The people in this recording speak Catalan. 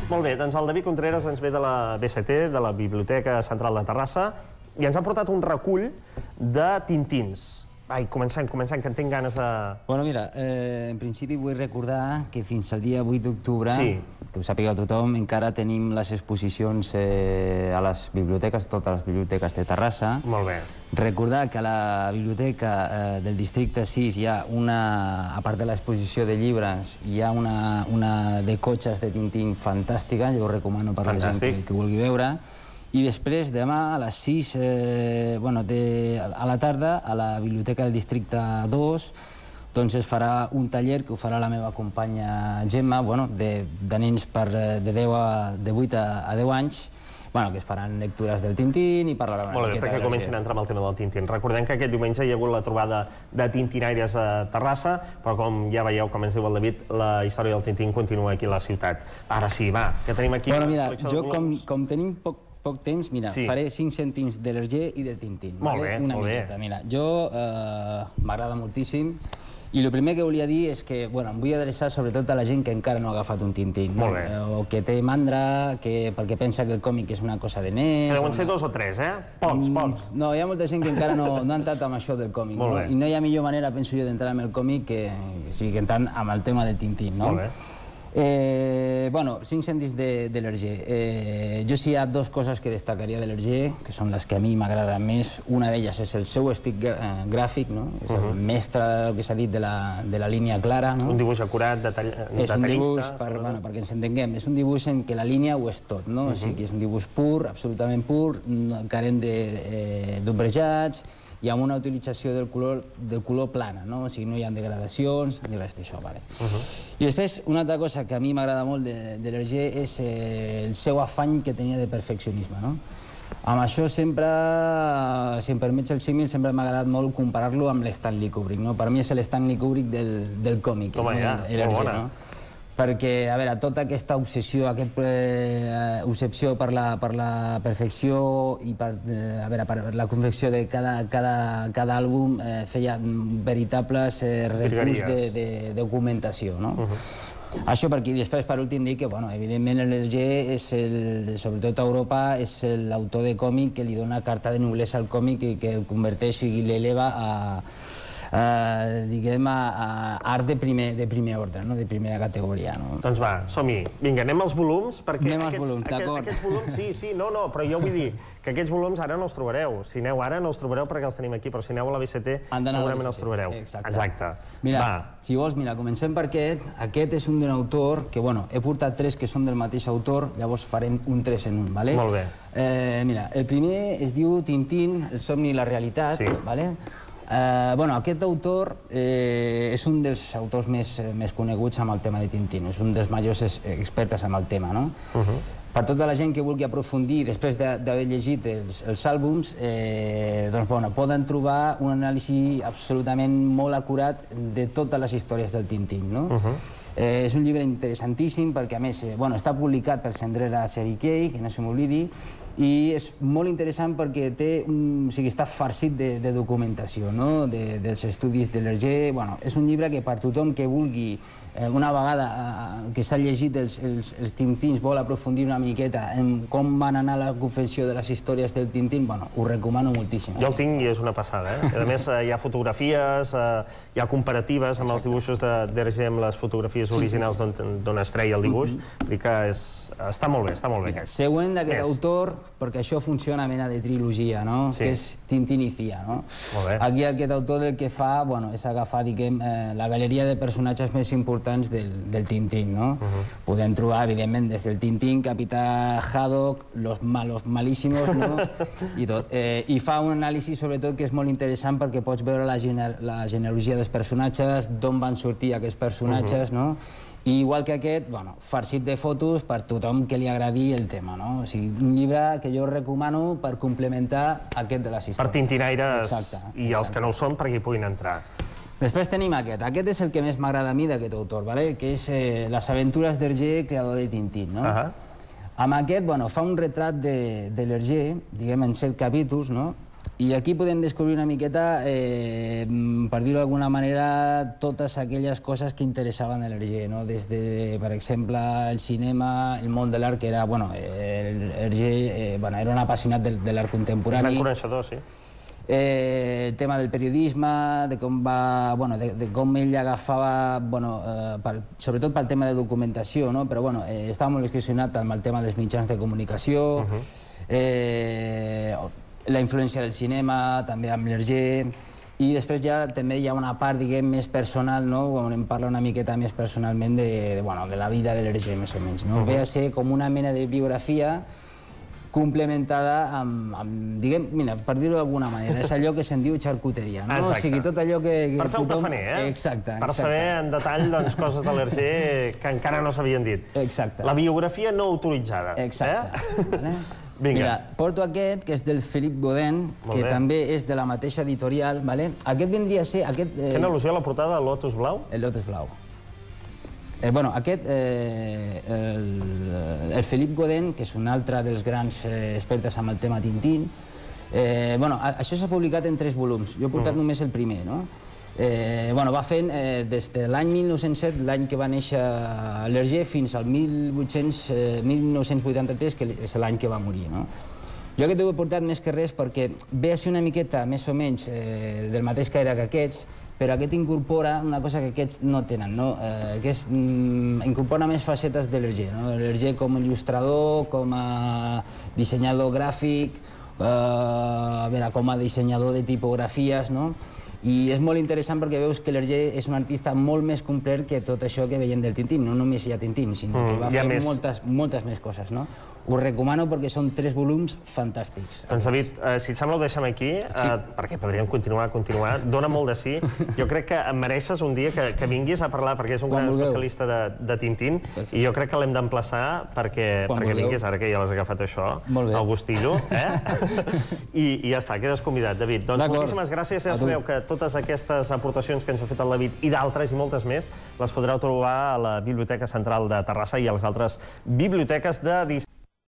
Molt bé, doncs el David Contreras ens ve de la BCT, de la Biblioteca Central de Terrassa, i ens ha portat un recull de Tintins. Ai, comencem, que en tinc ganes de... Bueno, mira, en principi vull recordar que fins al dia 8 d'octubre, que ho sàpiga tothom, encara tenim les exposicions a les biblioteques, totes les biblioteques de Terrassa. Molt bé. Recordar que a la biblioteca del districte 6 hi ha una, a part de l'exposició de llibres, hi ha una de cotxes de Tintín fantàstica, jo ho recomano per a la gent que vulgui veure. I després, demà, a les 6, a la tarda, a la Biblioteca del Districte 2, doncs es farà un taller que ho farà la meva companya Gemma, de nens de 8 a 10 anys, que es faran lectures del Tintín i parlarà una miqueta... Molt bé, perquè comencin a entrar amb el tema del Tintín. Recordem que aquest diumenge hi ha hagut la trobada de tintinaires a Terrassa, però com ja veieu, com ens diu el David, la història del Tintín continua aquí a la ciutat. Ara sí, va, que tenim aquí... Bueno, mira, jo com tenim poc temps, mira, faré 5 cèntims de l'Hergé i del Tintín. Molt bé, una miqueta. Mira, jo m'agrada moltíssim i el primer que volia dir és que em vull adreçar sobretot a la gent que encara no ha agafat un Tintín. Molt bé. O que té mandra, perquè pensa que el còmic és una cosa de nens... Que deuen ser 2 o 3, eh? Pocs. No, hi ha molta gent que encara no ha entrat amb això del còmic. I no hi ha millor manera, penso jo, d'entrar amb el còmic que entrant amb el tema del Tintín. Molt bé. 5 cèntims de l'Hergé. Jo sí hi ha 2 coses que destacaria de l'Hergé, que són les que a mi m'agraden més. Una d'elles és el seu estil gràfic, és el mestre, el que s'ha dit, de la línia clara. Un dibuix acurat, detallista. És un dibuix, perquè ens entenguem, és un dibuix en què la línia ho és tot. O sigui, és un dibuix pur, absolutament pur, carent d'ombrejats, i amb una utilització del color plana, o sigui, no hi ha degradacions ni res d'això. I després, una altra cosa que a mi m'agrada molt de l'Hergé és el seu afany que tenia de perfeccionisme. Amb això sempre, si em permets el símil, sempre m'ha agradat molt comparar-lo amb l'Stanley Kubrick. Per mi és l'Stanley Kubrick del còmic, l'Hergé. Perquè, a veure, tota aquesta obsessió, aquesta obsessió per la perfecció i per la confecció de cada àlbum feia veritables recurs de documentació. Això perquè després, per últim, dir que, evidentment, l'Hergé, sobretot a Europa, és l'autor de còmic que li dona carta de noblesa al còmic i que el converteix i l'eleva diguem, a art de primer ordre, de primera categoria. Doncs va, som-hi. Vinga, anem als volums, perquè anem als volums, d'acord. Aquests volums, sí, però jo vull dir que aquests volums ara no els trobareu. Si aneu ara no els trobareu perquè els tenim aquí, però si aneu a la BCT segurament els trobareu. Exacte. Mira, si vols, comencem per aquest. Aquest és un d'un autor que, he portat 3 que són del mateix autor, llavors farem un 3 en un, ¿vale? Molt bé. Mira, el primer es diu Tintín, el somni i la realitat, ¿vale? Aquest autor és un dels autors més coneguts amb el tema de Tintín, és un dels majors expertes amb el tema. Per tota la gent que vulgui aprofundir després d'haver llegit els àlbums, poden trobar un anàlisi absolutament molt acurat de totes les històries del Tintín. És un llibre interessantíssim perquè, a més, està publicat per Sendrera Serikei, que no se m'oblidi, i és molt interessant perquè està farcit de documentació dels estudis de l'Hergé. És un llibre que per tothom que vulgui, una vegada que s'ha llegit els Tintins, vol aprofundir una miqueta en com van anar la confecció de les històries del Tintín, ho recomano moltíssim. Jo el tinc i és una passada. A més, hi ha fotografies, hi ha comparatives amb els dibuixos d'Hergé amb les fotografies originals d'on es treia el dibuix. Vull dir que està molt bé, està molt bé. Següent d'aquest autor, perquè això funciona a mena de trilogia, que és Tintín i Cía. Aquí aquest autor el que fa és agafar la galeria de personatges més importants del Tintín. Podem trobar, evidentment, des del Tintín, Capità Haddock, los malos malíssimos, i tot. I fa un anàlisi, sobretot, que és molt interessant perquè pots veure la genealogia dels personatges, d'on van sortir aquests personatges, i igual que aquest, farcit de fotos per tothom que li agradi el tema. O sigui, un llibre que jo recomano per complementar aquest de les històries. Per tintinaires i els que no ho són perquè hi puguin entrar. Després tenim aquest. Aquest és el que més m'agrada a mi d'aquest autor, que és Les aventures d'Hergé, creador de Tintín. Amb aquest fa un retrat de l'Hergé, diguem, en 7 capítols, I aquí podem descobrir una miqueta, per dir-ho d'alguna manera, totes aquelles coses que interessaven a l'Hergé, no? Des de, per exemple, el cinema, el món de l'art, que era, bueno, l'Hergé era un apassionat de l'art contemporani. Gran coneixedor, sí. El tema del periodisme, de com ell agafava, sobretot pel tema de documentació, però estava molt excursionat amb el tema dels mitjans de comunicació, la influència del cinema, també amb l'Hergé, i després ja també hi ha una part, diguem, més personal, on em parla una miqueta més personalment de la vida de l'Hergé, més o menys. Ve a ser com una mena de biografia complementada amb, diguem, mira, per dir-ho d'alguna manera, és allò que se'n diu xarcuteria, no? O sigui, tot allò que... Per fer el tafaner, eh? Exacte. Per saber en detall, doncs, coses de l'Hergé que encara no s'havien dit. Exacte. La biografia no autoritzada. Exacte. Vinga. Mira, porto aquest, que és del Philippe Godin, que també és de la mateixa editorial. Aquest vindria a ser... Fent al·lusió a la portada del Lotus Blau? El Lotus Blau. Aquest, el Philippe Godin, que és un altre dels grans expertes amb el tema Tintín, això s'ha publicat en 3 volums. Jo he portat només el primer, no? Va fent des de l'any 1907, l'any que va néixer l'Hergé, fins al 1983, que és l'any que va morir, no? Jo aquest ho he portat més que res perquè ve a ser una miqueta, més o menys, del mateix que era que aquests, però aquest incorpora una cosa que aquests no tenen, incorpora més facetes de l'Hergé. L'Hergé com a il·lustrador, com a dissenyador gràfic, com a dissenyador de tipografies, i és molt interessant perquè veus que l'Hergé és un artista molt més complet que tot això que veiem del Tintín. No només hi ha Tintín, sinó que va fer moltes més coses. Ho recomano perquè són 3 volums fantàstics. Doncs David, si et sembla ho deixem aquí, perquè podríem continuar. Dóna molt de sí. Jo crec que em mereixes un dia que vinguis a parlar, perquè és un gran especialista de Tintín, i jo crec que l'hem d'emplaçar perquè vinguis, ara que ja l'has agafat això, el gustillo, i ja està, quedes convidat, David. Doncs moltíssimes gràcies. Ja sabeu que totes aquestes aportacions que ens ha fet el David i d'altres i moltes més les podreu trobar a la Biblioteca Central de Terrassa i a les altres biblioteques de